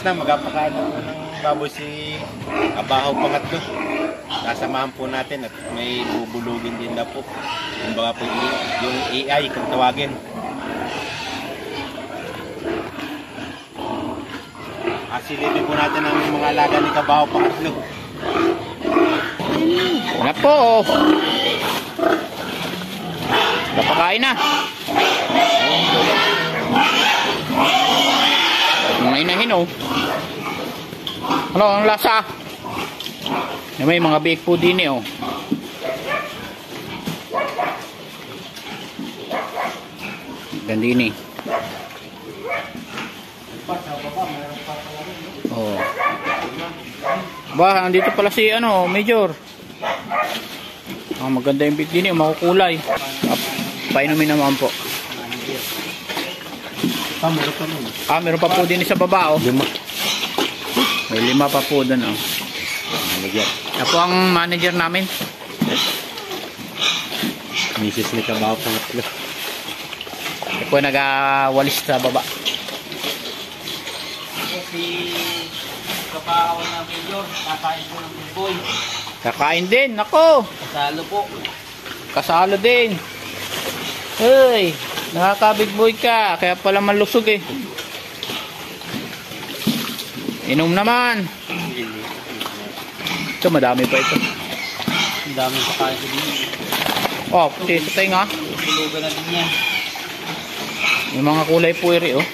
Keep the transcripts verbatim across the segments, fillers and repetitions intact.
na, magpapakain na po ng baboy si Kabahaw pangatlo. Sasamahan po natin at may bubulugin din na po. Kumbaga po yung A I kung tawagin. Asilipin po natin ang mga alaga ni Kabahaw pangatlo. Wala po. Kapakain na. Mga inahin oh. Ano ang lasa? May mga bake po din eh oh. Gandini. Oh. Ba, andito pala si ano, Major. Ah, maganda yung bake din eh, makukulay. Painumin naman po. Ah, meron pa nun. Ah, meron pa po din sa baba oh. Lima. May lima pa po doon oh. Nalagyan. Ako ang manager namin. Misis ni Kabahaw pangatlo. Ako nag-walis sa baba. Si Kabahaw na Major, kakain po ng boy. Kakain din, ako. Kasalo po. Kasalo din. Hey, nakaka-big boy ka. Kaya pala malusog eh. Inom naman. Ito, madami pa ito. Ang daming pakain sa din. Oh, kasi ito tayo nga. Tulugan na din yan. Yung mga kulay puwiri oh.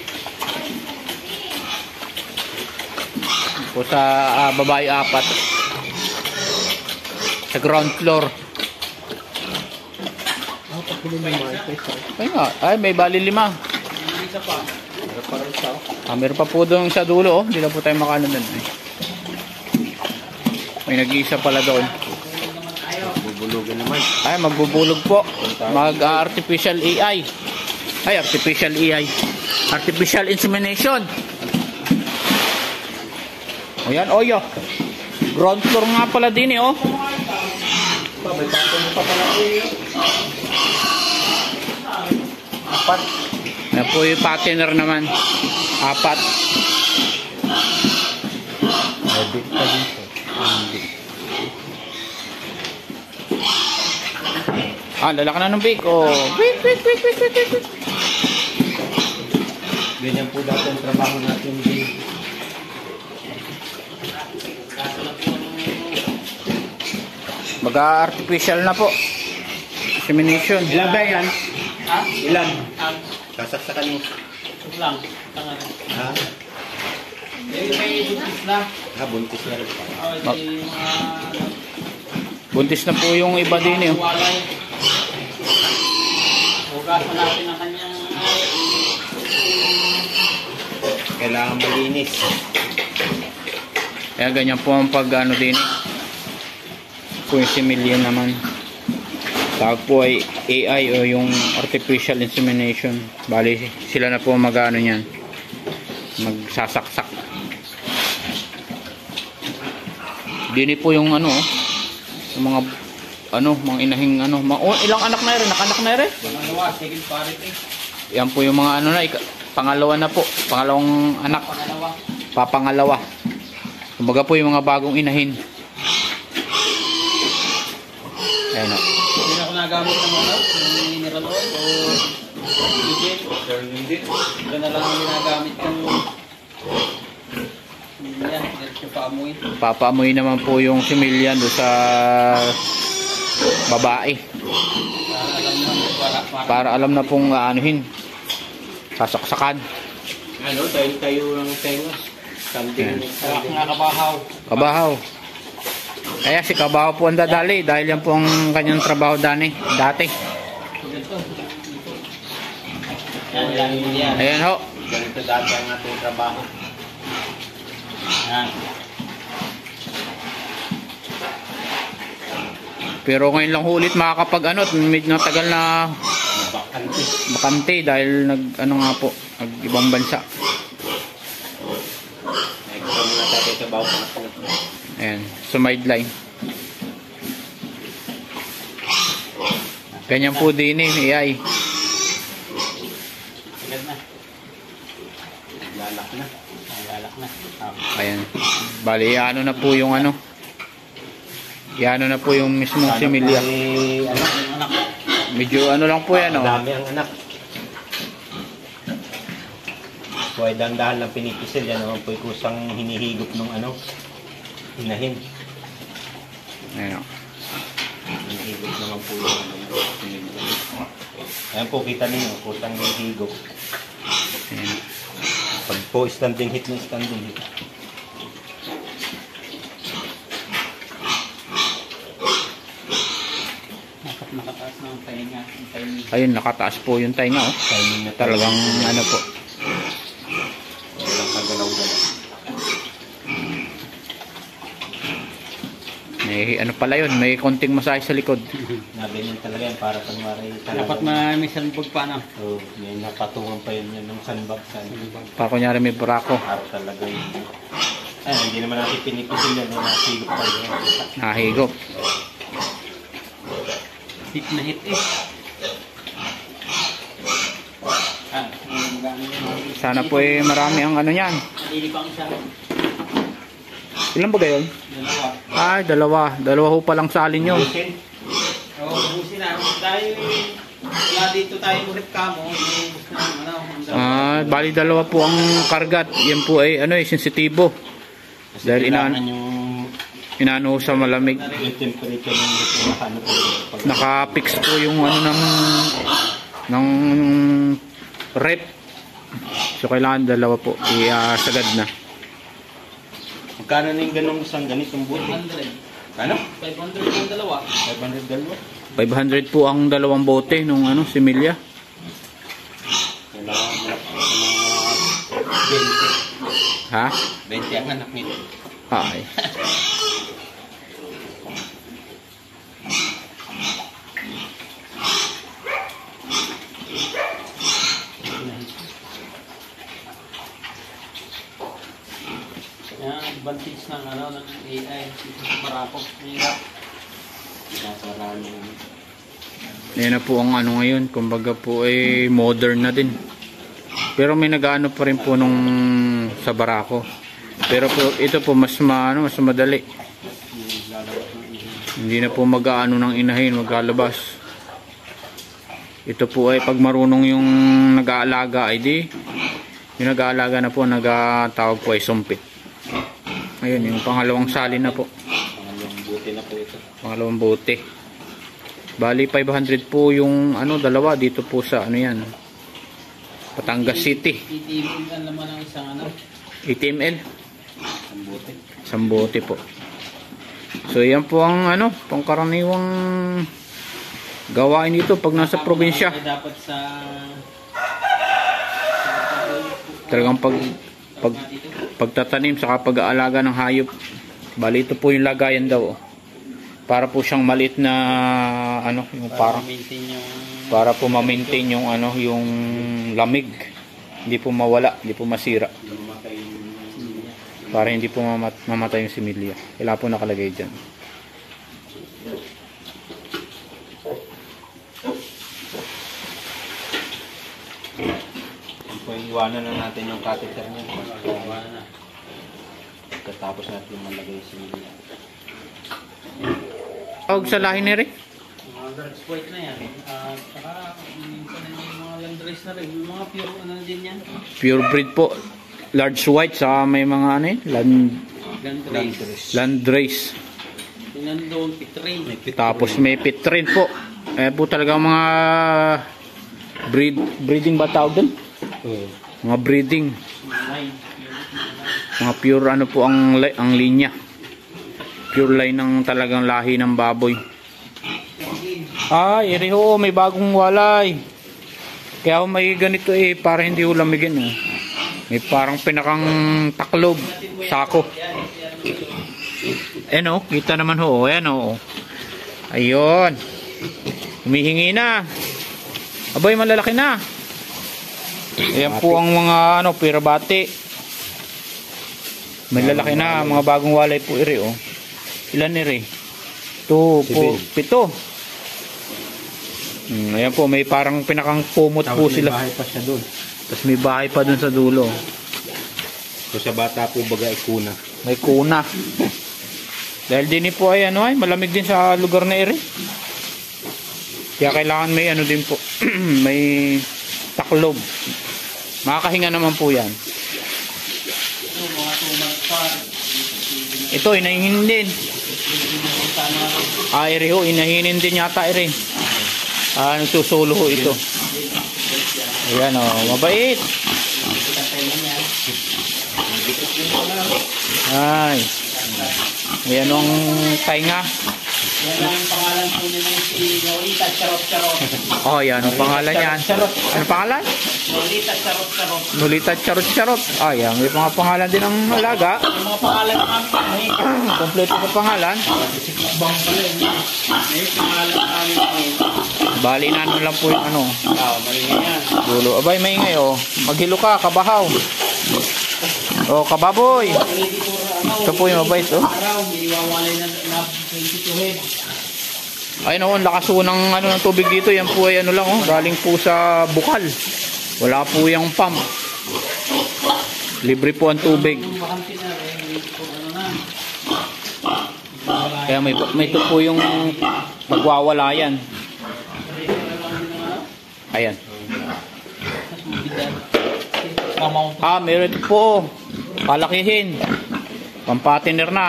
Po sa uh, babae apat. Sa ground floor. Ay nga, ay may bali lima. Isa pa. Ah, meron pa po doon sa dulo oh. Hindi na po tayo makano doon. May nag-iisa pala doon. Bubulugan naman. Ay, magbubulog po. Mag-artificial A I. Ay, artificial A I. Artificial insemination. O yan, oyo. Ground floor nga pala din eh, oh. May tatong pa pala eh. Apat. Yan po yung partner naman. Apat. Edit ka dito. Hindi. Ah, lalaki na ng bake. Oh. Wait, wait, wait, wait, wait, wait. Ganyan po dati ang trabaho natin din. Mag-artificial na po. Insemination. Ilan ba yan? Ha? Ilan? Ang Sasaksakan mo. ito lang. Tangan. Ha? May may buntis na. Ha, buntis na rin. Oh, ito yung mga Buntis na po yung iba din eh. walay. Hugasan natin ang kanyang Kailangan malinis. Kaya ganyan po ang pag ano din eh. Po yung similyan naman. Tawag po ay A I o yung artificial insemination. Bali sila na po mag-ano yan. Magsasaksak. Dini po yung ano yung mga ano, mga inahing ano. Mga, oh, ilang anak na rin? Nakanak na rin? pangalawa, second parity. Yan po yung mga ano na. Pangalawa na po. Pangalawang anak. Pangalawa. Papangalawa. Kumbaga po yung mga bagong inahin. Ayan o. Hindi na ako nagamit ng ano, ng mineral oil o diesel. Ito na lang ang ginagamit yung yan, diretso paamoy. Papaamoy naman po yung similyan do sa babae. Para alam naman, para, para, Para alam na pong aanuhin. Sasaksakan. Ano, tayo tayo lang tayo. Something. para nga Kabahaw. Kabahaw. Kaya si Kabahaw po ang dadali dahil yan po ang kanyang trabaho dani, dati. Ito. Yan, yan, yan. Ayan ho. Ganito dati ang ating trabaho. Yan. Pero ngayon lang ulit makakapag ano, medyo natagal na Bakante. bakante dahil nag ano nga po, nag ibang bansa. Extra muna tayo sa Kabahaw pangatlo. Ayan, sumideline. Ganyan po din eh, A I. Agad na. Lalak na. Lalak na. Ah, Ayan. Bali, ano na po yung ano. Yan na po yung mismong similya. Ay, ano, Anak. Medyo ano lang po yan, ang oh. dami ang anak. So ay dahan-dahan lang pinipisil. Yan naman po kusang hinihigop ng ano, hinahin. Ayan, oh. Hinihigop naman po yung ano, similya. Ayan po, kita ninyo, kusang hinihigop. Ayan. Pag po standing hit ng standing hit. Dapat nakataas ng tainga. Ang tainga. Ayun, nakataas po yung tainga, oh. Timing na Talagang ano po. Walang kagalaw-galaw. May ano pala yun, may konting masahe sa likod. Naganyan talaga yan para pag maray Dapat may salbog pa na. So, may napatungan pa yun yun ng sandbag. Sandbag. Para kunyari may barako. Para talaga yun. Ay, hindi naman natin pinipisil yan. Nasigop pa yun. Nahigop. Hit na hit eh. Ah, ang gano'n yun. Sana po eh marami ang ano yan. Nalilipang siya. Ilan ba gayon? Dalawa. Ay, dalawa. Dalawa ho palang salin yun. Busin. Oo, busin na. Dahil wala dito tayo murit kamo. Iubos na ano. ang dami. Ah, bali dalawa po ang kargat. Yan po ay ano eh, sensitibo. Kasi Dahil kailangan inan yung inaano sa malamig. yung temperature ng gusto na ano po. Pag Naka-fix po yung ano ng ng rep. So kailangan dalawa po. I-sagad na. magkano na yung ganong isang ganitong buti? five hundred. Ano? five hundred yung dalawa. five hundred dalawa? five hundred po ang dalawang bote nung ano, similya. Kailangan mo mga twenty. Ha? twenty ang anak nito. Ay. Yan, advantage ng ano, ng A I. Dito sa Barako. Mahirap. Nasa marami. Yan na po ang ano ngayon. Kumbaga po ay modern na din. Pero may nag-ano pa rin po nung sa barako. Pero po ito po mas ma, ano, mas madali. Hindi na po mag-aano ng inahin, maglalabas. Ito po ay pag marunong yung nag-aalaga ay di. Yung nag-aalaga na po, nag-tawag po ay sumpit. Ayun, yung pangalawang salin na po. Pangalawang buti na po ito. Pangalawang bote. Bali five hundred po yung ano dalawa dito po sa ano yan. Batangas City. Titibig ang laman ng isang ano. A T M L. Ang buti. Isang bote po. So yan po ang ano, pangkaraniwang gawain dito pag nasa probinsya. Ay, dapat sa Talagang pag pag pagtatanim saka pag-aalaga ng hayop. Bali ito po yung lagayan daw. Para po siyang maliit na ano, yung parang maintain yung para po ma-maintain yung ano, yung lamig. Hindi po mawala, hindi po masira. Para hindi po mamat mamatay yung similya. Kailangan po nakalagay dyan. So, iwanan na natin yung catheter niya. wala na. Pagkatapos natin malagay si Tawag sa lahi ni Rick. Mga dark white na yan. At saka minsan na yung mga landrace na rin. Yung mga pure ano din yan. Pure breed po. Large white saka may mga ano eh, land, Landrace. landrace. Tingnan doon, pitrain. Tapos may pit rin po. Eh po talaga mga breed, breeding ba tawag doon? oh. Mga breeding. Line. Mga pure ano po ang, li- ang linya. Pure line ng talagang lahi ng baboy. Ay, ere ho, may bagong walay. Kaya ho may ganito eh, para hindi ho lamigin eh. May parang pinakang taklob, sako. Ayan o, kita naman ho, ayan o. Ayun. Humihingi na. Abay, malalaki na. Ayan po ang mga ano, pirabati. May lalaki na, mga bagong walay po ere o. Ilan ere? Ito po, pito. Hmm, ayan po, may parang pinakang kumot po Tapos may sila. bahay pa siya doon. Tapos may bahay pa dun sa dulo. So sa bata po baga ikuna. May kuna. Dahil din po ay ano ay malamig din sa lugar na ere. Kaya kailangan may ano din po. May taklob. Makakahinga naman po yan. Ito, mga two months pa. Ito, inahinin din. Ah, ere ho, inahinin din yata ere. Ah, nagsusulo ho ito. Ayan o, mabait. Ay. Ayan ang tainga. Yan lang yung pangalan po nila si Lolita Charot-Charot. Oh, yan ang pangalan niyan. Ano pangalan? Lolita Charot-Charot. Nulita Charot Charot. Ah, yan. May mga pangalan din ng alaga. Yung mga pangalan namin kami. Kompleto sa pangalan. Bang pala yun. May pangalan namin kami. Bali na ano lang po yung ano. Ah, maingay yan. Dulo. Abay, maingay oh. Maghilo ka, kabahaw. Oh, kababoy. Hindi po ano. Ito po yung mabait oh. Araw, may iwawalay na na twenty-two head. Ay no, ang lakas po ng, ano, ng tubig dito. Yan po ay ano lang oh. Galing po sa bukal. Wala po yung pump. Libre po ang tubig. Yung bakanti na rin, hindi po ano na. Kaya may, may ito po yung nagwawala yan. Ayan. Amount. Ah, meron po. Palakihin. Pampatiner na.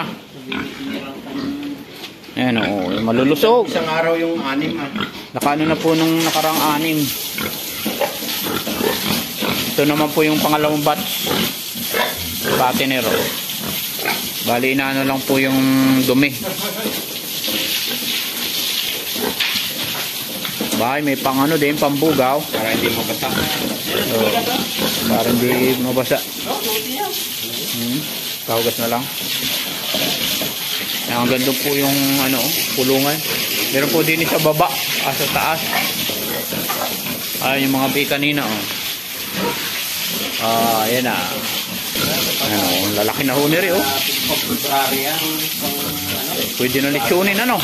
Ayan o, malulusog. Isang araw yung anim ah. Nakaano na po nung nakarang anim. Ito naman po yung pangalawang batch. Patiner. Bali na ano lang po yung dumi. Bahay may pang ano din, pambugaw. Para hindi mabasa. So, para hindi mabasa. Hmm, kahugas na lang. Ang ganda po yung ano, pulungan. Meron po din sa baba, ah, sa taas. Ayan yung mga bay kanina oh. Ah, ayan na. Ano, lalaki na ho nire oh. February yan. Pwede na lechonin ano.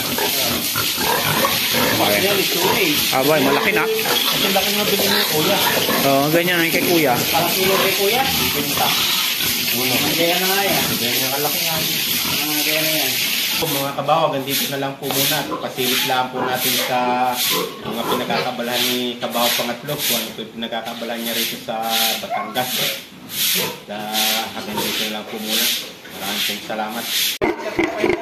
Okay. Yan, ito eh. Abay, malaki na. Kasi laki nga bilhin mo, kuya. Oh, ganyan ang kay kuya. Parang kilo kay kuya. Benta. Gaya na nga yan. Ganyan yung kalaki nga. Mga gaya na yan. Mga kabawag, dito na lang po muna. Pasilip lang po natin sa mga pinagkakabalahan ni Kabaw Pangatlo. Kung ano po yung pinagkakabalahan niya rito sa Batangas. Sa hanggang dito na lang po muna. Maraming salamat.